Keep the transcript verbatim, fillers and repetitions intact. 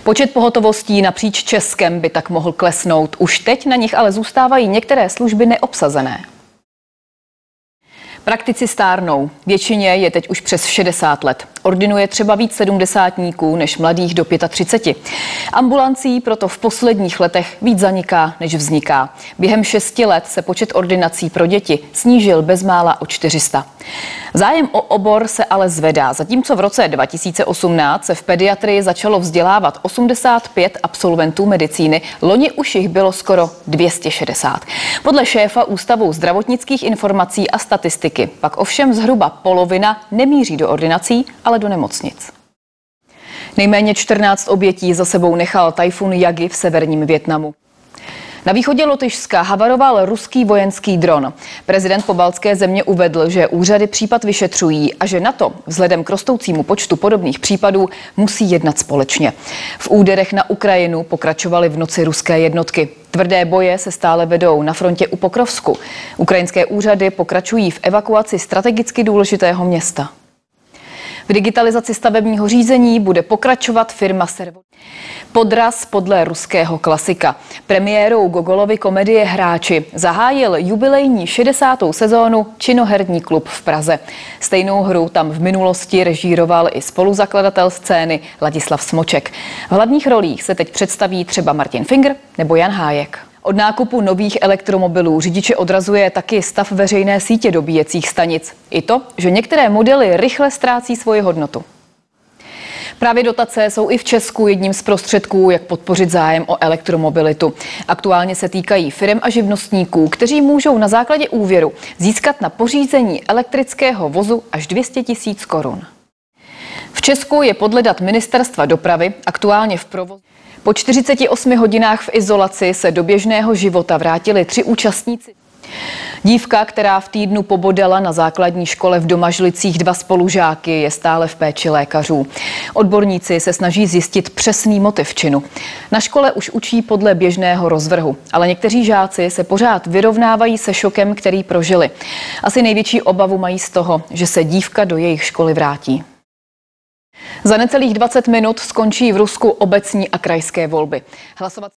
Počet pohotovostí napříč Českem by tak mohl klesnout. Už teď na nich ale zůstávají některé služby neobsazené. Praktici stárnou. Většině je teď už přes šedesát let. Ordinuje třeba víc sedmdesátníků než mladých do třiceti pěti. Ambulancí proto v posledních letech víc zaniká, než vzniká. Během šesti let se počet ordinací pro děti snížil bezmála o čtyři sta. Zájem o obor se ale zvedá. Zatímco v roce dva tisíce osmnáct se v pediatrii začalo vzdělávat osmdesát pět absolventů medicíny, loni už jich bylo skoro dvě stě šedesát. Podle šéfa Ústavu zdravotnických informací a statistiky pak ovšem zhruba polovina nemíří do ordinací, ale do nemocnic. Nejméně čtrnáct obětí za sebou nechal tajfun Yagi v severním Vietnamu. Na východě Lotyšska havaroval ruský vojenský dron. Prezident pobaltské země uvedl, že úřady případ vyšetřují a že NATO vzhledem k rostoucímu počtu podobných případů musí jednat společně. V úderech na Ukrajinu pokračovaly v noci ruské jednotky. Tvrdé boje se stále vedou na frontě u Pokrovsku. Ukrajinské úřady pokračují v evakuaci strategicky důležitého města. V digitalizaci stavebního řízení bude pokračovat firma Servo. Podraz podle ruského klasika. Premiérou Gogolovy komedie Hráči zahájil jubilejní šedesátou sezónu Činoherní klub v Praze. Stejnou hru tam v minulosti režíroval i spoluzakladatel scény Ladislav Smoček. V hlavních rolích se teď představí třeba Martin Finger nebo Jan Hájek. Od nákupu nových elektromobilů řidiče odrazuje taky stav veřejné sítě dobíjecích stanic. I to, že některé modely rychle ztrácí svoji hodnotu. Právě dotace jsou i v Česku jedním z prostředků, jak podpořit zájem o elektromobilitu. Aktuálně se týkají firem a živnostníků, kteří můžou na základě úvěru získat na pořízení elektrického vozu až dvě stě tisíc korun. V Česku je podle dat Ministerstva dopravy aktuálně v provozu. Po čtyřiceti osmi hodinách v izolaci se do běžného života vrátili tři účastníci. Dívka, která v týdnu pobodala na základní škole v Domažlicích dva spolužáky, je stále v péči lékařů. Odborníci se snaží zjistit přesný motiv činu. Na škole už učí podle běžného rozvrhu, ale někteří žáci se pořád vyrovnávají se šokem, který prožili. Asi největší obavu mají z toho, že se dívka do jejich školy vrátí. Za necelých dvacet minut skončí v Rusku obecní a krajské volby. Hlasovat